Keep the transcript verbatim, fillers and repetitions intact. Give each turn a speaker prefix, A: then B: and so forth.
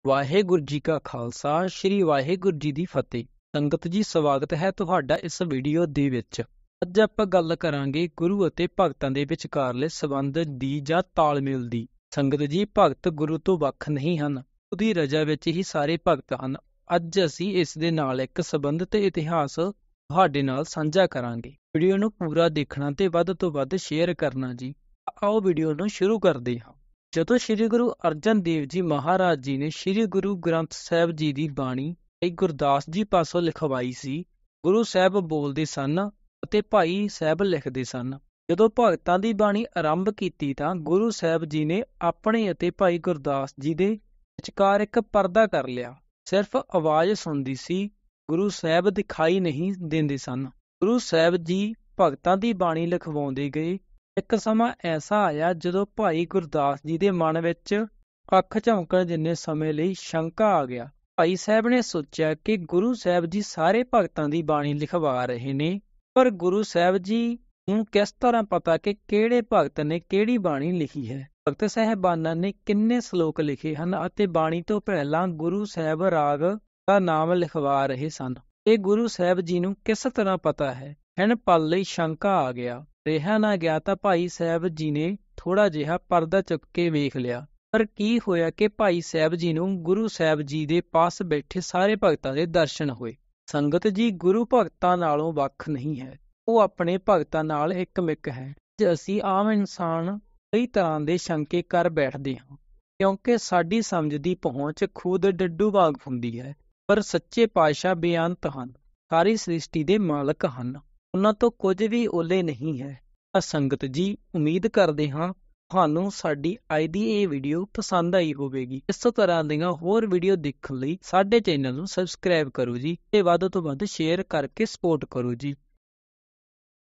A: ਵਾਹਿਗੁਰੂ ਜੀ ਕਾ ਖਾਲਸਾ ਸ਼੍ਰੀ ਵਾਹਿਗੁਰੂ ਜੀ ਦੀ ਫਤਿਹ। ਸੰਗਤ ਜੀ, ਸਵਾਗਤ ਹੈ ਤੁਹਾਡਾ ਇਸ ਵੀਡੀਓ ਦੇ ਵਿੱਚ। ਅੱਜ ਆਪਾਂ ਗੱਲ ਕਰਾਂਗੇ ਗੁਰੂ ਅਤੇ ਭਗਤਾਂ ਦੇ ਵਿਚਕਾਰਲੇ ਸੰਬੰਧ ਦੀ ਜਾਂ ਤਾਲਮੇਲ ਦੀ। ਸੰਗਤ ਜੀ, ਭਗਤ ਗੁਰੂ ਤੋਂ ਵੱਖ ਨਹੀਂ ਹਨ, ਉਹਦੀ ਰਜ਼ਾ ਵਿੱਚ ਹੀ ਸਾਰੇ ਭਗਤ ਹਨ। ਅੱਜ ਅਸੀਂ ਇਸ ਦੇ ਨਾਲ ਇੱਕ ਸੰਬੰਧ ਤੇ ਇਤਿਹਾਸ ਤੁਹਾਡੇ ਨਾਲ ਸਾਂਝਾ ਕਰਾਂਗੇ। ਵੀਡੀਓ ਨੂੰ ਪੂਰਾ ਦੇਖਣਾ ਤੇ ਵੱਧ ਤੋਂ ਵੱਧ ਸ਼ੇਅਰ ਕਰਨਾ ਜੀ। ਆਓ ਵੀਡੀਓ ਨੂੰ ਸ਼ੁਰੂ ਕਰਦੇ ਹਾਂ। ਜਦੋਂ ਸ੍ਰੀ ਗੁਰੂ ਅਰਜਨ ਦੇਵ ਜੀ ਮਹਾਰਾਜ ਜੀ ਨੇ ਸ੍ਰੀ ਗੁਰੂ ਗ੍ਰੰਥ ਸਾਹਿਬ ਜੀ ਦੀ ਬਾਣੀ ਭਾਈ ਗੁਰਦਾਸ ਜੀ ਪਾਸੋਂ ਲਿਖਵਾਈ ਸੀ, ਗੁਰੂ ਸਾਹਿਬ ਬੋਲਦੇ ਸਨ ਅਤੇ ਭਾਈ ਸਾਹਿਬ ਲਿਖਦੇ ਸਨ। ਜਦੋਂ ਭਗਤਾਂ ਦੀ ਬਾਣੀ ਆਰੰਭ ਕੀਤੀ ਤਾਂ ਗੁਰੂ ਸਾਹਿਬ ਜੀ ਨੇ ਆਪਣੇ ਅਤੇ ਭਾਈ ਗੁਰਦਾਸ ਜੀ ਦੇ ਵਿਚਕਾਰ ਇੱਕ ਪਰਦਾ ਕਰ ਲਿਆ। ਸਿਰਫ ਆਵਾਜ਼ ਸੁਣਦੀ ਸੀ, ਗੁਰੂ ਸਾਹਿਬ ਦਿਖਾਈ ਨਹੀਂ ਦਿੰਦੇ ਸਨ। ਗੁਰੂ ਸਾਹਿਬ ਜੀ ਭਗਤਾਂ ਦੀ ਬਾਣੀ ਲਿਖਵਾਉਂਦੇ ਗਏ। ਇੱਕ ਸਮਾਂ ਐਸਾ ਆਇਆ ਜਦੋਂ ਭਾਈ ਗੁਰਦਾਸ ਜੀ ਦੇ ਮਨ ਵਿੱਚ ਅੱਖ ਝਮਕਣ ਜਿੰਨੇ ਸਮੇਂ ਲਈ ਸ਼ੰਕਾ ਆ ਗਿਆ। ਭਾਈ ਸਾਹਿਬ ਨੇ ਸੋਚਿਆ ਕਿ ਗੁਰੂ ਸਾਹਿਬ ਜੀ ਸਾਰੇ ਭਗਤਾਂ ਦੀ ਬਾਣੀ ਲਿਖਵਾ ਰਹੇ ਨੇ, ਪਰ ਗੁਰੂ ਸਾਹਿਬ ਜੀ ਨੂੰ ਕਿਸ ਤਰ੍ਹਾਂ ਪਤਾ ਕਿ ਕਿਹੜੇ ਭਗਤ ਨੇ ਕਿਹੜੀ ਬਾਣੀ ਲਿਖੀ ਹੈ। ਭਗਤ ਸਾਹਿਬਾਨਾਂ ਨੇ ਕਿੰਨੇ ਸ਼ਲੋਕ ਲਿਖੇ ਹਨ ਅਤੇ ਬਾਣੀ ਤੋਂ ਪਹਿਲਾਂ ਗੁਰੂ ਸਾਹਿਬ ਰਾਗ ਦਾ ਨਾਮ ਲਿਖਵਾ ਰਹੇ ਸਨ। ਇਹ ਗੁਰੂ ਸਾਹਿਬ ਜੀ ਨੂੰ ਕਿਸ ਤਰ੍ਹਾਂ ਪਤਾ ਹੈ? ਹਨ ਪਲ ਲਈ ਸ਼ੰਕਾ ਆ ਗਿਆ। ਰਿਹਾ ਨਾ ਗਿਆ ਤਾਂ ਭਾਈ ਸਾਹਿਬ ਜੀ ਨੇ ਥੋੜਾ ਜਿਹਾ ਪਰਦਾ ਚੁੱਕ ਕੇ ਵੇਖ ਲਿਆ। ਪਰ ਕੀ ਹੋਇਆ ਕਿ ਭਾਈ ਸਾਹਿਬ ਜੀ ਨੂੰ ਗੁਰੂ ਸਾਹਿਬ ਜੀ ਦੇ ਪਾਸ ਬੈਠੇ ਸਾਰੇ ਭਗਤਾਂ ਦੇ ਦਰਸ਼ਨ ਹੋਏ। ਸੰਗਤ ਜੀ, ਗੁਰੂ ਭਗਤਾਂ ਨਾਲੋਂ ਵੱਖ ਨਹੀਂ ਹੈ, ਉਹ ਆਪਣੇ ਭਗਤਾਂ ਨਾਲ ਇੱਕਮਿਕ ਹੈ। ਜੇ ਅਸੀਂ ਆਮ ਇਨਸਾਨ ਕਈ ਤਰ੍ਹਾਂ ਦੇ ਸ਼ੰਕੇ ਕਰ ਬੈਠਦੇ ਹਾਂ, ਕਿਉਂਕਿ ਸਾਡੀ ਸਮਝ ਦੀ ਪਹੁੰਚ ਖੁਦ ਡੱਡੂ ਵਾਂਗ ਹੁੰਦੀ ਹੈ, ਪਰ ਸੱਚੇ ਪਾਤਸ਼ਾਹ ਬੇਅੰਤ ਹਨ, ਸਾਰੀ ਸ੍ਰਿਸ਼ਟੀ ਦੇ ਮਾਲਕ ਹਨ, ਉਹਨਾਂ ਤੋਂ ਕੁਝ ਵੀ ਓਲੇ ਨਹੀਂ ਹੈ। ਤਾਂ ਸੰਗਤ ਜੀ, ਉਮੀਦ ਕਰਦੇ ਹਾਂ ਤੁਹਾਨੂੰ ਸਾਡੀ ਅੱਜ ਦੀ ਇਹ ਵੀਡੀਓ ਪਸੰਦ ਆਈ ਹੋਵੇਗੀ। ਇਸ ਤਰ੍ਹਾਂ ਦੀਆਂ ਹੋਰ ਵੀਡੀਓ ਦੇਖਣ ਲਈ ਸਾਡੇ ਚੈਨਲ ਨੂੰ ਸਬਸਕ੍ਰਾਈਬ ਕਰੋ ਜੀ ਤੇ ਵੱਧ ਤੋਂ ਵੱਧ ਸ਼ੇਅਰ ਕਰਕੇ ਸਪੋਰਟ ਕਰੋ ਜੀ।